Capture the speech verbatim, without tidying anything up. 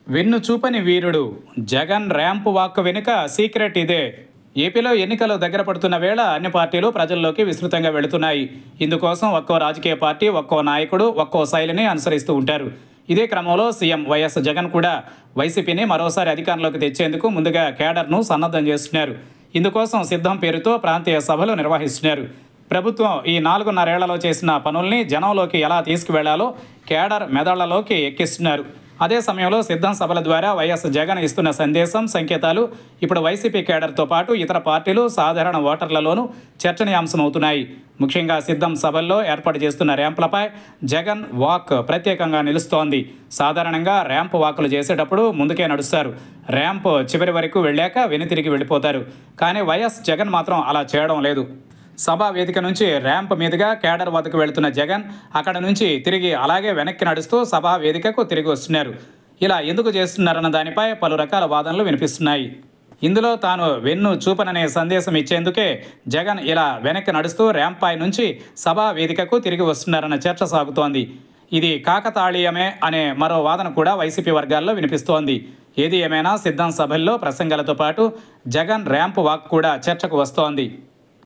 వెన్ను చూపని వీరుడు జగన్ ర్యాంపు వాక్ వెనుక సీక్రెట్ ఇదే. ఏపీలో ఎన్నికలు దగ్గర పడుతున్న వేళ అన్ని పార్టీలు ప్రజల్లోకి విస్తృతంగా వెళుతున్నాయి. ఇందుకోసం ఒక్కో రాజకీయ పార్టీ ఒక్కో నాయకుడు ఒక్కో శైలిని అనుసరిస్తూ ఉంటారు. ఇదే క్రమంలో సీఎం వైఎస్ జగన్ కూడా వైసీపీని మరోసారి అధికారంలోకి తెచ్చేందుకు ముందుగా కేడర్ను సన్నద్ధం చేస్తున్నారు. ఇందుకోసం సిద్ధం పేరుతో ప్రాంతీయ సభలు నిర్వహిస్తున్నారు. ప్రభుత్వం ఈ నాలుగున్నరేళ్లలో చేసిన పనుల్ని జనంలోకి ఎలా తీసుకువెళ్లాలో కేడర్ మెదళ్లలోకి ఎక్కిస్తున్నారు. అదే సమయంలో సిద్ధం సభల ద్వారా వైఎస్ జగన్ ఇస్తున్న సందేశం, సంకేతాలు ఇప్పుడు వైసీపీ కేడర్తో పాటు ఇతర పార్టీలు, సాధారణ ఓటర్లలోనూ చర్చనీయాంశమవుతున్నాయి. ముఖ్యంగా సిద్ధం సభల్లో ఏర్పాటు చేస్తున్న ర్యాంపులపై జగన్ వాక్ ప్రత్యేకంగా నిలుస్తోంది. సాధారణంగా ర్యాంప్ వాకులు చేసేటప్పుడు ముందుకే నడుస్తారు. ర్యాంప్ చివరి వరకు వెళ్ళాక వెనుతిరిగి వెళ్ళిపోతారు. కానీ వైఎస్ జగన్ మాత్రం అలా చేయడం లేదు. సభా వేదిక నుంచి ర్యాంప్ మీదుగా కేడర్ వద్దకు వెళుతున్న జగన్ అక్కడ నుంచి తిరిగి అలాగే వెనక్కి నడుస్తూ సభా వేదికకు తిరిగి వస్తున్నారు. ఇలా ఎందుకు చేస్తున్నారన్న దానిపై పలు రకాల వాదనలు వినిపిస్తున్నాయి. ఇందులో తాను వెన్ను చూపననే సందేశం ఇచ్చేందుకే జగన్ ఇలా వెనక్కి నడుస్తూ ర్యాంప్ పై నుంచి సభా వేదికకు తిరిగి వస్తున్నారన్న చర్చ సాగుతోంది. ఇది కాకతాళీయమే అనే మరో వాదన కూడా వైసీపీ వర్గాల్లో వినిపిస్తోంది. ఏది ఏమైనా సిద్ధం సభల్లో ప్రసంగాలతో పాటు జగన్ ర్యాంప్ వాక్ కూడా చర్చకు వస్తోంది.